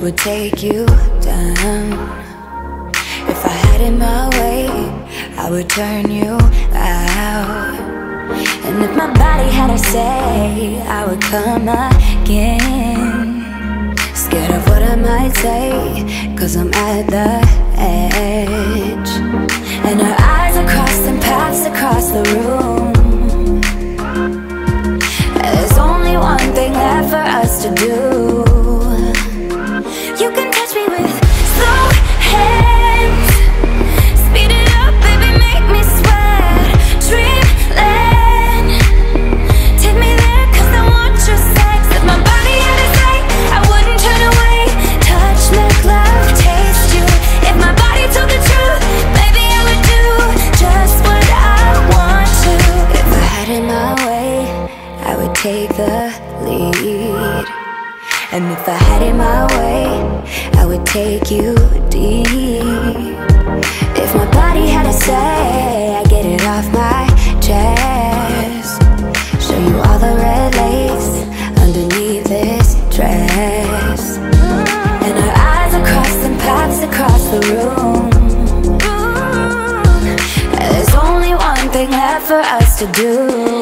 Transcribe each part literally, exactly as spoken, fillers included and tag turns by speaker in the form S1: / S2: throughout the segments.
S1: would take you down. If I had it my way, I would turn you out. And if my body had a say, I would come again. Scared of what I might say, cause I'm at the edge. And our eyes are crossing paths across the room. There's only one thing left for us to do. You can touch me with slow hands. Speed it up, baby, make me sweat. Dreamland. Take me there, cause I want your sex. If my body had a say, I wouldn't turn away. Touch, make love, taste you. If my body told the truth, baby, I would do just what I want to. If I had it my way, I would take the lead. And if I had it my way, I would take you deep. If my body had a say, I'd get it off my chest. Show you all the red lace underneath this dress. And our eyes are crossing paths across the room. There's only one thing left for us to do.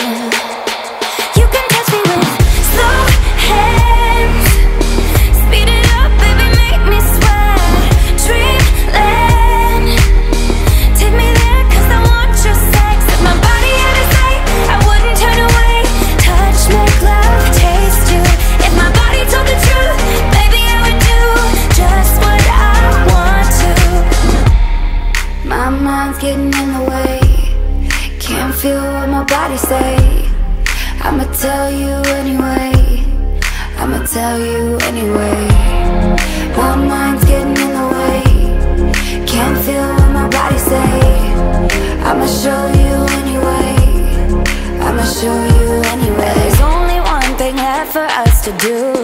S1: Getting in the way, can't feel what my body say. I'ma tell you anyway, I'ma tell you anyway. My mind's getting in the way, can't feel what my body say. I'ma show you anyway, I'ma show you anyway. There's only one thing left for us to do.